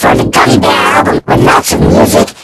for the Gummy Bear album with lots of music